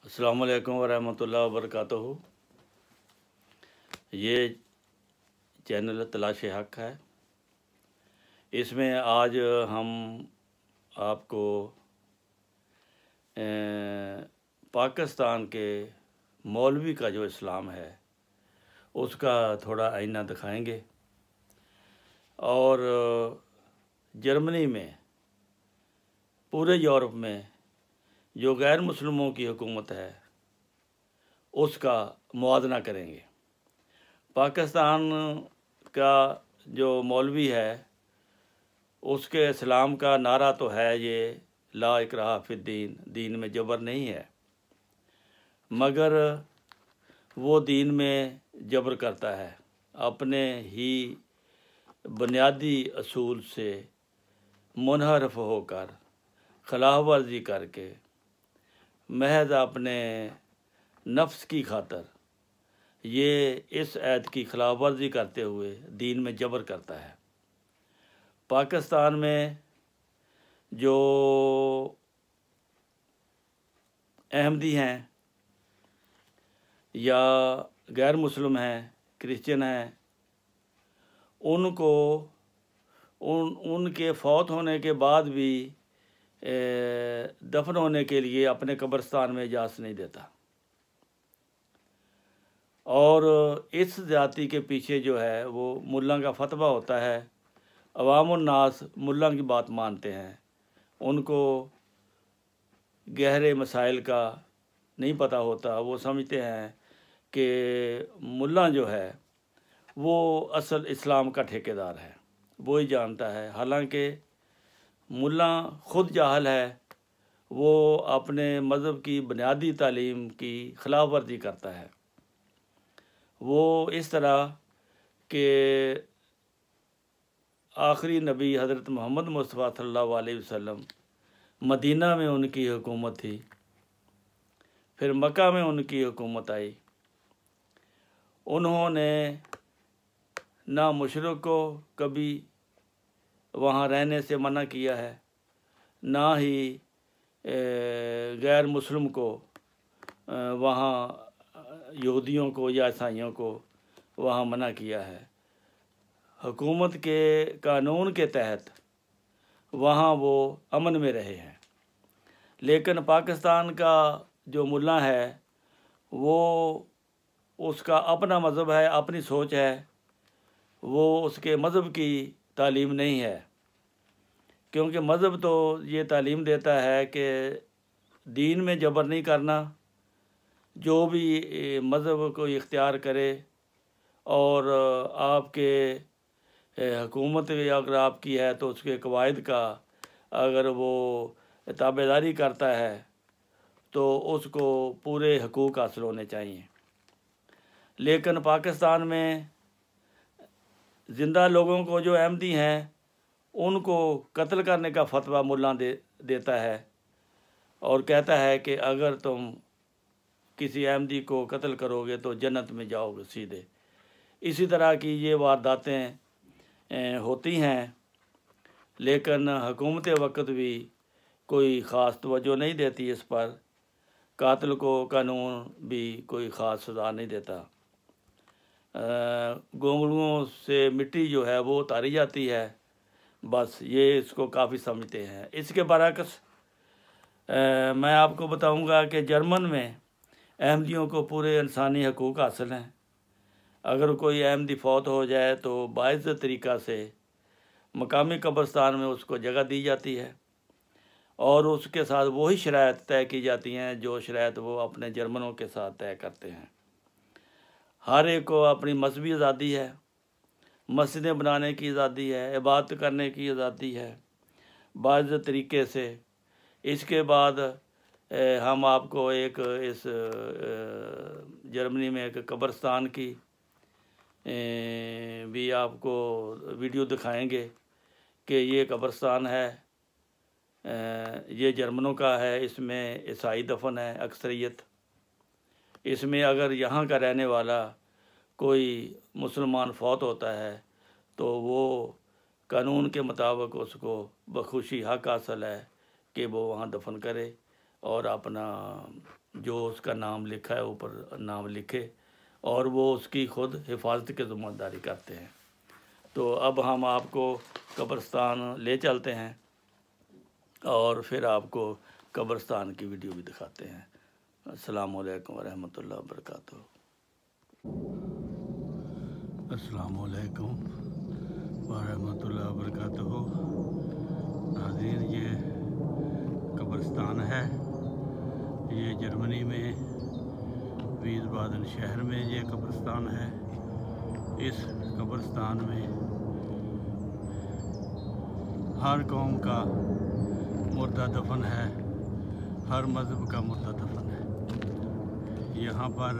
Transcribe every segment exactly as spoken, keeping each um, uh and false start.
अस्सलाम वालेकुम वरहमतुल्लाहि वबरकातुहू। ये चैनल तलाश हक़ है। इसमें आज हम आपको पाकिस्तान के मौलवी का जो इस्लाम है उसका थोड़ा आईना दिखाएंगे। और जर्मनी में, पूरे यूरोप में जो गैर मुस्लिमों की हुकूमत है उसका मुआवजा करेंगे। पाकिस्तान का जो मौलवी है उसके इस्लाम का नारा तो है ये ला इकराह फिद्दीन, दीन में जबर नहीं है, मगर वो दीन में जबर करता है। अपने ही बुनियादी असूल से मुनहरफ होकर, खिलाफ वर्जी करके, महज अपने नफ्स की खातर ये इस ऐत की खिलाफ वर्जी करते हुए दीन में जबर करता है। पाकिस्तान में जो अहमदी हैं या गैर मुस्लिम हैं, क्रिश्चियन हैं, उनको उन उनके फौत होने के बाद भी दफन होने के लिए अपने कब्रिस्तान में इजाज़त नहीं देता। और इस जाति के पीछे जो है वो मुल्ला का फतवा होता है। अवामुन्नास मुल्ला की बात मानते हैं, उनको गहरे मसाइल का नहीं पता होता। वो समझते हैं कि मुल्ला जो है वो असल इस्लाम का ठेकेदार है, वो ही जानता है। हालांकि मुल्ला ख़ुद जाहल है, वो अपने मज़हब की बुनियादी तालीम की खिलाफ वर्जी करता है। वो इस तरह के आखिरी नबी हज़रत मोहम्मद मुस्तफ़ा सल्लल्लाहु अलैहि वसल्लम, मदीना में उनकी हुकूमत थी, फिर मक्का में उनकी हुकूमत आई। उन्होंने ना मुशरिक को कभी वहाँ रहने से मना किया है, ना ही गैर मुस्लिम को, वहाँ यहूदियों को या ईसाइयों को वहाँ मना किया है। हुकूमत के कानून के तहत वहाँ वो अमन में रहे हैं। लेकिन पाकिस्तान का जो मुल्ला है वो, उसका अपना मज़हब है, अपनी सोच है, वो उसके मज़हब की तालीम नहीं है। क्योंकि मज़हब तो ये तालीम देता है कि दीन में जबर नहीं करना, जो भी मज़हब को इख्तियार करे। और आपके हुकूमत अगर आपकी है तो उसके कवायद का अगर वो ताबेदारी करता है तो उसको पूरे हकूक़ हासिल होने चाहिए। लेकिन पाकिस्तान में ज़िंदा लोगों को, जो अहमदी हैं, उनको कत्ल करने का फतवा मुल्ला दे देता है और कहता है कि अगर तुम किसी अहमदी को कत्ल करोगे तो जन्नत में जाओगे सीधे। इसी तरह की ये वारदातें होती हैं। लेकिन हुकूमत वक्त भी कोई ख़ास तवज्जो नहीं देती इस पर। कातिल को कानून भी कोई ख़ास सज़ा नहीं देता। गोंगलुओं से मिट्टी जो है वो उतारी जाती है, बस ये इसको काफ़ी समझते हैं। इसके बरअक्स मैं आपको बताऊंगा कि जर्मन में अहमदियों को पूरे इंसानी हकूक़ हासिल हैं। अगर कोई अहमदी फौत हो जाए तो बाइज़्ज़त तरीक़ा से मकामी कब्रिस्तान में उसको जगह दी जाती है और उसके साथ वही शराइत तय की जाती हैं जो शराइत वो अपने जर्मनों के साथ तय करते हैं। हर एक को अपनी मजहबी आज़ादी है, मस्जिदें बनाने की आज़ादी है, इबादत करने की आज़ादी है बाइज़्ज़त तरीक़े से। इसके बाद हम आपको एक इस जर्मनी में एक कब्रिस्तान की भी आपको वीडियो दिखाएंगे कि ये कब्रिस्तान है, ये जर्मनों का है। इसमें ईसाई दफन है अक्सरियत। इसमें अगर यहाँ का रहने वाला कोई मुसलमान फौत होता है तो वो कानून के मुताबिक उसको बखुशी हक़ हासिल है कि वो वहाँ दफन करे और अपना जो उसका नाम लिखा है ऊपर नाम लिखे और वो उसकी खुद हिफाजत की ज़िम्मेदारी करते हैं। तो अब हम आपको कब्रिस्तान ले चलते हैं और फिर आपको कब्रिस्तान की वीडियो भी दिखाते हैं। अस्सलामु अलैकुम वरहमतुल्लाहि वबरकातुहू। अस्सलामु अलैकुम वरहमतुल्लाहि वबरकातुहू। नाज़रीन, ये कब्रिस्तान है, ये जर्मनी में वीसबादन शहर में ये कब्रिस्तान है। इस कब्रिस्तान में हर कौम का मुर्दा दफन है, हर मज़हब का मुर्दा दफन है। यहाँ पर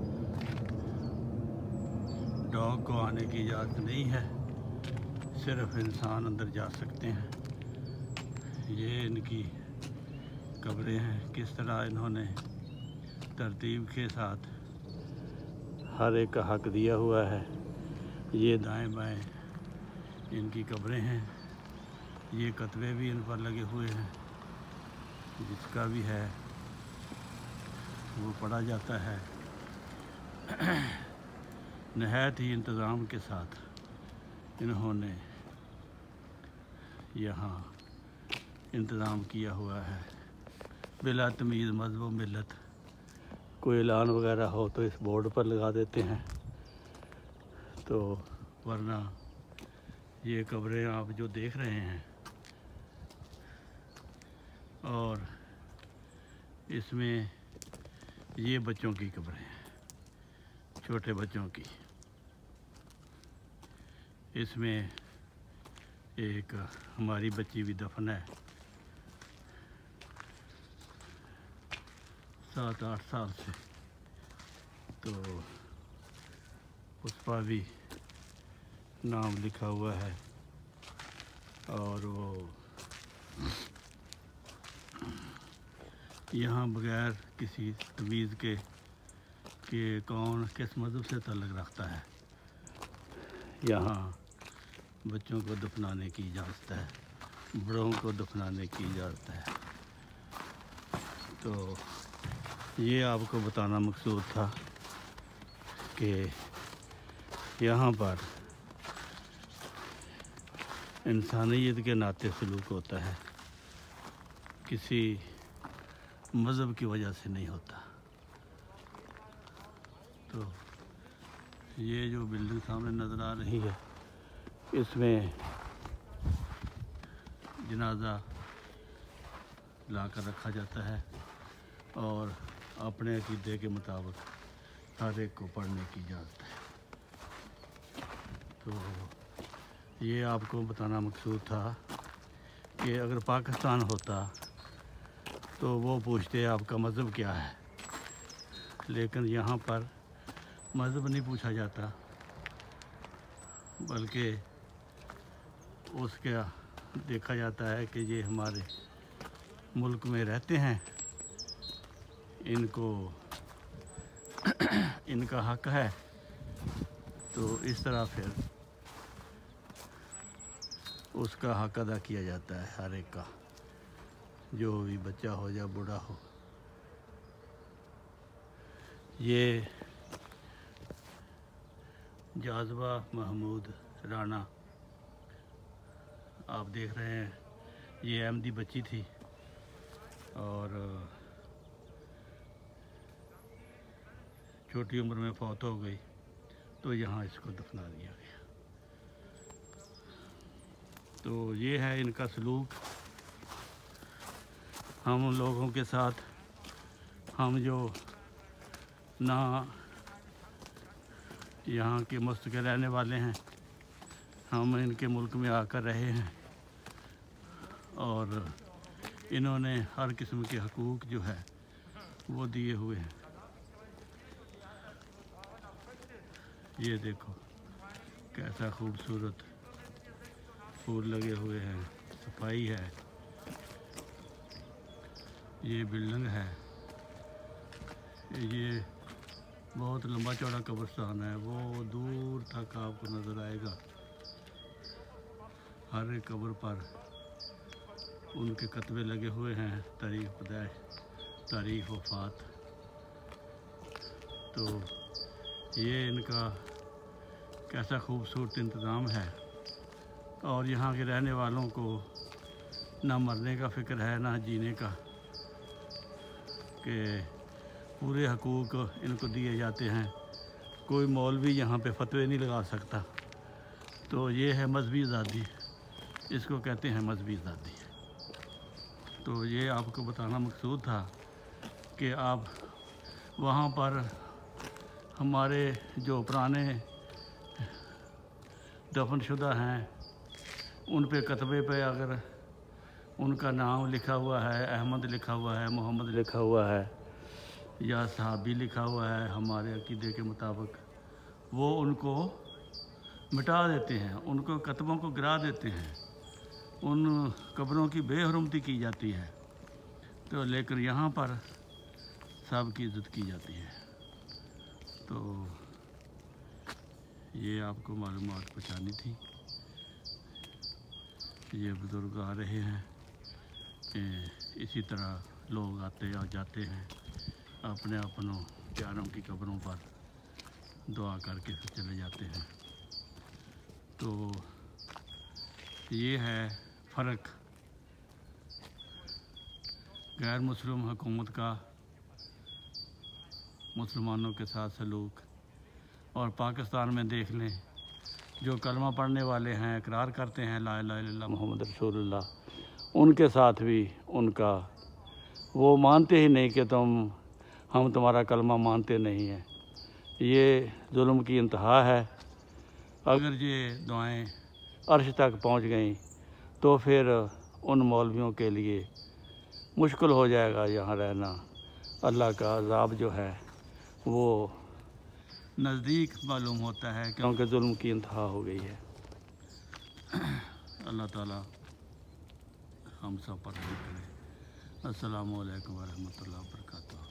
डॉग को आने की इजाज़त नहीं है, सिर्फ इंसान अंदर जा सकते हैं। ये इनकी कब्रें हैं। किस तरह इन्होंने तरतीब के साथ हर एक का हक दिया हुआ है। ये दाएं बाएं इनकी कब्रें हैं। ये कतबे भी इन पर लगे हुए हैं, जिसका भी है वो पढ़ा जाता है। नहायत ही इंतज़ाम के साथ इन्होंने यहाँ इंतज़ाम किया हुआ है। बिला तमीज़ मज़हब व मिल्लत। कोई ऐलान वगैरह हो तो इस बोर्ड पर लगा देते हैं, तो वरना ये कब्रें आप जो देख रहे हैं और इसमें ये बच्चों की कब्रें हैं, छोटे बच्चों की। इसमें एक हमारी बच्ची भी दफन है, सात आठ साल से, तो उस पर भी नाम लिखा हुआ है। और वो यहाँ बग़ैर किसी तमीज़ के कि कौन किस मज़हब से ताल्लुक़ रखता है, यहाँ बच्चों को दफनाने की इजाज़त है, बड़ों को दफनाने की इजाज़त है। तो ये आपको बताना मकसूद था कि यहाँ पर इंसानियत के नाते सलूक होता है, किसी मज़हब की वजह से नहीं होता। तो ये जो बिल्डिंग सामने नज़र आ रही है, इसमें जनाजा लाकर रखा जाता है और अपने अक़ीदे के मुताबिक हर एक को पढ़ने की इजाज़त है। तो ये आपको बताना मकसूद था कि अगर पाकिस्तान होता तो वो पूछते आपका मज़हब क्या है, लेकिन यहाँ पर मज़हब नहीं पूछा जाता, बल्कि उसका देखा जाता है कि ये हमारे मुल्क में रहते हैं, इनको इनका हक है। तो इस तरह फिर उसका हक अदा किया जाता है हर एक का, जो भी बच्चा हो या बूढ़ा हो। ये जाज़बा महमूद राना आप देख रहे हैं, ये अहमदी बच्ची थी और छोटी उम्र में फौत हो गई, तो यहाँ इसको दफना दिया गया। तो ये है इनका सलूक हम लोगों के साथ। हम जो ना यहाँ के मुस्तकिल रहने वाले हैं, हम इनके मुल्क में आकर रहे हैं और इन्होंने हर किस्म के हकूक़ जो है वो दिए हुए हैं। ये देखो कैसा खूबसूरत फूल लगे हुए हैं, सफाई है। ये बिल्डिंग है, ये बहुत लंबा चौड़ा कब्रिस्तान है, वो दूर तक आपको नज़र आएगा। हर एक कब्र पर उनके कतबे लगे हुए हैं, तारीख़ पैदाइश, तारीख़ वफ़ात। तो ये इनका कैसा खूबसूरत इंतज़ाम है। और यहाँ के रहने वालों को ना मरने का फ़िक्र है ना जीने का, कि पूरे हकूक़ इनको दिए जाते हैं। कोई मौलवी यहाँ पे फतवे नहीं लगा सकता। तो ये है मजहबी आज़ादी, इसको कहते हैं मजहबी आज़ादी। तो ये आपको बताना मकसूद था कि आप वहाँ पर हमारे जो पुराने दफनशुदा हैं उन पे कतबे पे अगर उनका नाम लिखा हुआ है, अहमद लिखा हुआ है, मोहम्मद लिखा हुआ है या सहाबी लिखा हुआ है हमारे अकीदे के मुताबिक, वो उनको मिटा देते हैं, उनको कतबों को गिरा देते हैं, उन कब्रों की बेहरमती की जाती है। तो लेकर यहाँ पर सब की इज़्ज़त की जाती है। तो ये आपको मालूमात पहुँचानी थी। ये बुज़ुर्ग आ रहे हैं, इसी तरह लोग आते और जाते हैं, अपने अपनों प्यारों की कब्रों पर दुआ करके फिर चले जाते हैं। तो ये है फ़र्क गैर मुस्लिम हुकूमत का मुसलमानों के साथ सलूक। और पाकिस्तान में देख लें, जो कलमा पढ़ने वाले हैं, इकरार करते हैं ला इलाहा इल्लल्लाह मुहम्मद रसूलुल्लाह, उनके साथ भी उनका वो मानते ही नहीं कि तुम हम तुम्हारा कलमा मानते नहीं हैं। ये जुल्म की इंतहा है। अगर ये दुआएं अर्श तक पहुंच गईं तो फिर उन मौलवियों के लिए मुश्किल हो जाएगा यहाँ रहना। अल्लाह का अज़ाब जो है वो नज़दीक मालूम होता है, क्योंकि जुल्म की इंतहा हो गई है। अल्लाह ताला हम सब पर रहम करे। अस्सलामु अलैकुम वरहमतुल्लाहि वबरकातुहू।